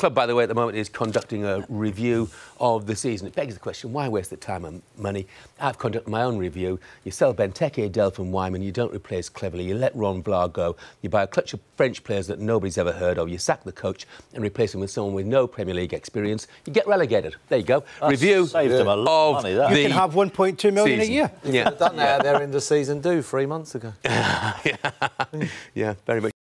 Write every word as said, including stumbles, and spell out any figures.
club, by the way, at the moment is conducting a review of the season. It begs the question, why waste the time and money? I've conducted my own review. You sell Benteke, Delph and Wyman, you don't replace cleverly, you let Ron Vlaar go, you buy a clutch of French players that nobody's ever heard of, you sack the coach and replace him with someone with no Premier League experience, you get relegated. There you go. That's review saved them a lot of money, that. You can have one point two million season. a year. Yeah, done that at their end of season do three months ago. yeah, yeah, very much.